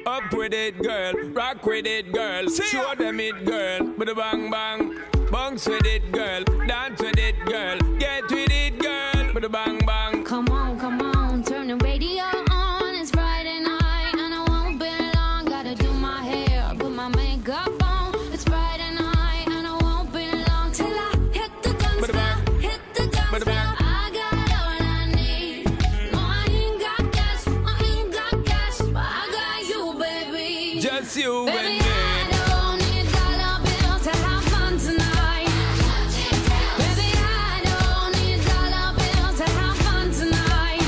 Up with it, girl. Rock with it, girl. Show them it, girl. With a bang bang. Bounce with it, girl. Dance with it, girl. Get with it, girl. With a bang bang. Come on, turn the radio on. It's Friday night and I won't be long. Gotta do my hair, put my makeup on. It's Friday night and I won't be long till I hit the dance floor. Hit the dance floor. I got all I need. No, I ain't got cash, but I got you, baby. Just you Baby, and me. I don't need dollar bills to have fun tonight. Baby, I don't need dollar bills to have fun tonight.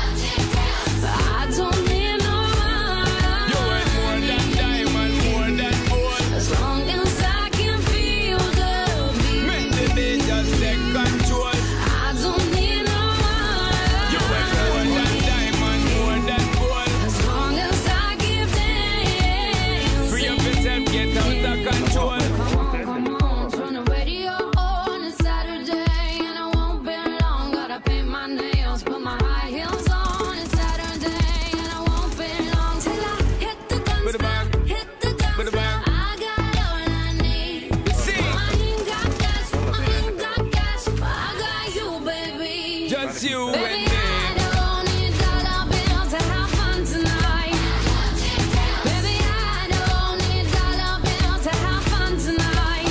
I don't need no money. You ain't more than diamond, more than gold. As long as I can feel the beat. Make the beat just take control. I don't need no money. You ain't more than diamond, more than gold. As long as I give dance. Free up yourself, get out of control. Come on, turn the radio on. It's Saturday and I won't be long. Gotta paint my nails, put my high heels on. It's Saturday and I won't be long till I hit the dance With a bang. floor. Hit the dance With a floor. bang. I got all I need. See. No, I ain't got cash, but I got you, baby. Just you and Baby, me. I don't need dollar bills to have fun tonight. Baby, I don't need dollar bills to have fun tonight.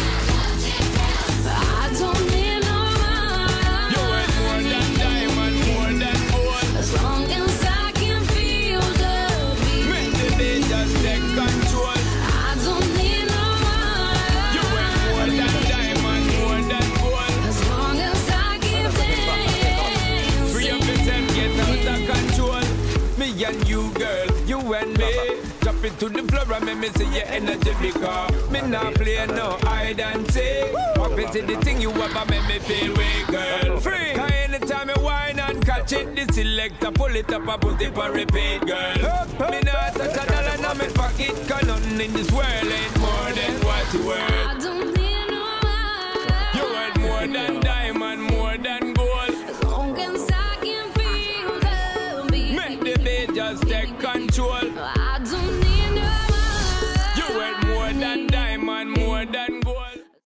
I don't need no You ain't more money. than diamond, more than gold. As long as I can feel the beat. Make the beat just take control. I don't need no You ain't more money. than diamond, more than gold. As long as I give dance. Free up yourself, get out of control. Me and you, girl, you and me. Drop it to the floor and make me see your energy because me not play no hide and seek. Up into the thing you have and make me feel weak, girl. Free. Cause anytime you whine and catch it, the selector pull it up and put it for repeat, girl. Me not touch a dollar in my pocket, cause nothing in this world ain't more than what you worth. I don't need no money. You worth more than diamond, more than gold. As long as I can feel the beat. Make the beat just take control.